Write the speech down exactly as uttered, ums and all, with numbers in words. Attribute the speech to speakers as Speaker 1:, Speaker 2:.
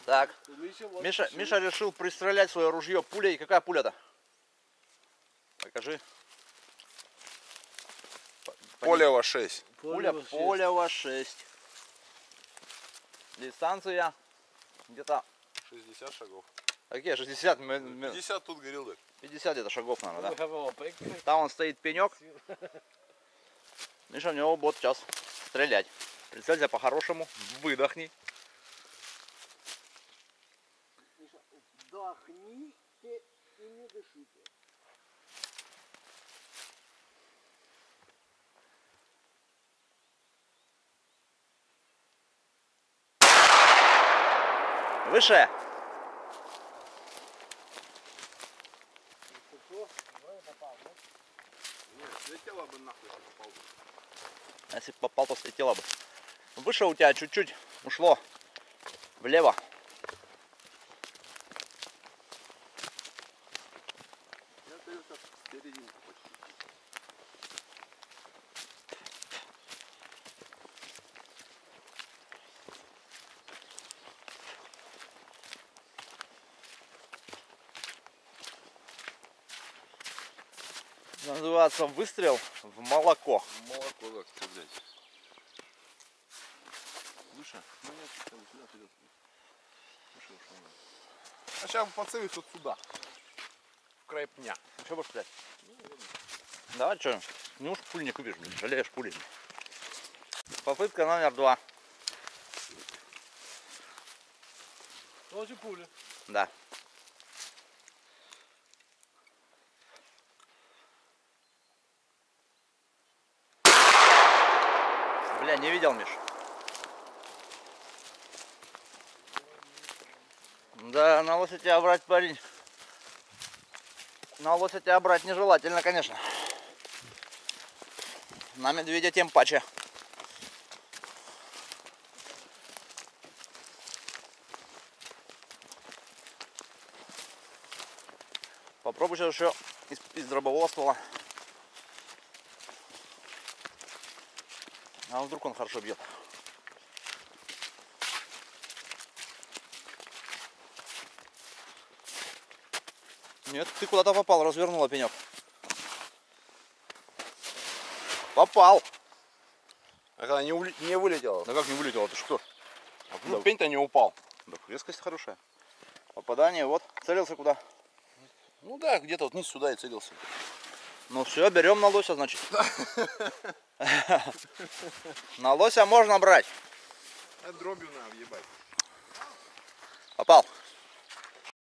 Speaker 1: Так, Миша, Миша решил пристрелять свое ружье пулей. Какая пуля-то? Покажи.
Speaker 2: Полева шесть.
Speaker 1: Пуля Полева шесть. Дистанция где-то
Speaker 2: шестьдесят шагов.
Speaker 1: какие? шестьдесят?
Speaker 2: пятьдесят тут горел, так.
Speaker 1: пятьдесят где-то шагов, наверное, да? Там он стоит пенек. Миша, в него будет сейчас стрелять. Прицелься по-хорошему, выдохни.
Speaker 3: Миша, вдохните и не дышите.
Speaker 1: Выше.
Speaker 2: Нет, слетела бы нахуй, если попал бы.
Speaker 1: Если бы попал, то слетело бы. Выше у тебя чуть-чуть ушло влево.
Speaker 2: Я стою сейчас в серединке почти.
Speaker 1: Называется выстрел в молоко.
Speaker 2: Молоко как стрелять. Выше? Ну нет, сюда вперед. Выше ушел. А сейчас подцелись вот сюда. В край пня.
Speaker 1: Что будешь стрелять? Давай, что? Не уж пуль не купишь, блин, жалеешь пули. Попытка номер два.
Speaker 3: Тоже пуля.
Speaker 1: Да. Бля, не видел, Миш. Да, на лося тебя брать, парень. На лося тебя брать нежелательно, конечно. На медведя тем паче. Попробуй сейчас еще из, из дробового ствола. А вдруг он хорошо бьет. Нет, ты куда-то попал, развернула пенек. Попал.
Speaker 2: А когда не, ули... не вылетело?
Speaker 1: Да как не вылетело, ты что?
Speaker 2: А ну, пень-то не упал.
Speaker 1: Да, резкость хорошая. Попадание, вот, целился куда?
Speaker 2: Ну да, где-то вот вниз сюда и целился.
Speaker 1: Ну все, берем на лося, значит. На лося можно брать.
Speaker 2: А дробью надо въебать.
Speaker 1: Попал.